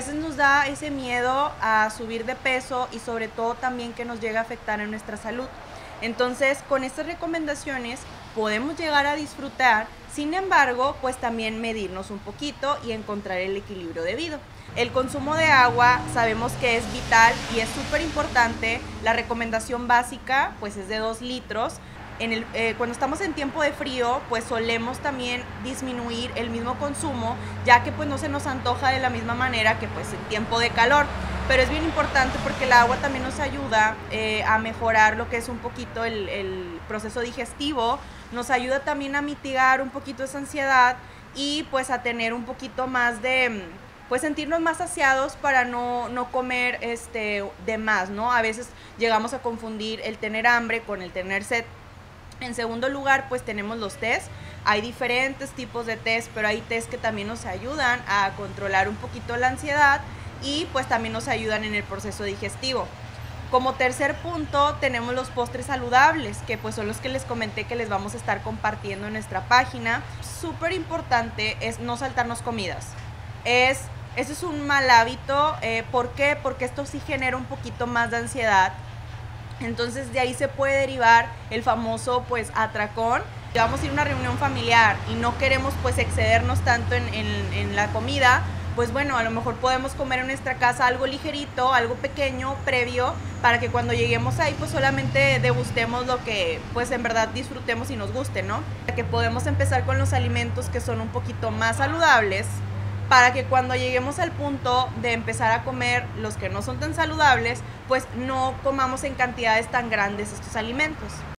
veces nos da ese miedo a subir de peso y sobre todo también que nos llega a afectar en nuestra salud. Entonces, con estas recomendaciones podemos llegar a disfrutar, sin embargo, pues también medirnos un poquito y encontrar el equilibrio debido. El consumo de agua sabemos que es vital y es súper importante. La recomendación básica pues es de 2 litros. Cuando estamos en tiempo de frío, pues solemos también disminuir el mismo consumo, ya que pues no se nos antoja de la misma manera que pues en tiempo de calor. Pero es bien importante porque el agua también nos ayuda a mejorar lo que es un poquito el proceso digestivo, nos ayuda también a mitigar un poquito esa ansiedad y pues a tener un poquito más de, pues sentirnos más saciados para no comer de más, ¿no? A veces llegamos a confundir el tener hambre con el tener sed. En segundo lugar, pues tenemos los tés. Hay diferentes tipos de tés, pero hay tés que también nos ayudan a controlar un poquito la ansiedad y pues también nos ayudan en el proceso digestivo. Como tercer punto tenemos los postres saludables, que pues son los que les comenté que les vamos a estar compartiendo en nuestra página. Súper importante es no saltarnos comidas. Ese es un mal hábito. ¿Por qué? Porque esto sí genera un poquito más de ansiedad. Entonces de ahí se puede derivar el famoso pues atracón. Vamos a ir a una reunión familiar y no queremos pues excedernos tanto en la comida, pues bueno, a lo mejor podemos comer en nuestra casa algo ligerito, algo pequeño, previo, para que cuando lleguemos ahí pues solamente degustemos lo que pues en verdad disfrutemos y nos guste, ¿no? Que podemos empezar con los alimentos que son un poquito más saludables, para que cuando lleguemos al punto de empezar a comer los que no son tan saludables, pues no comamos en cantidades tan grandes estos alimentos.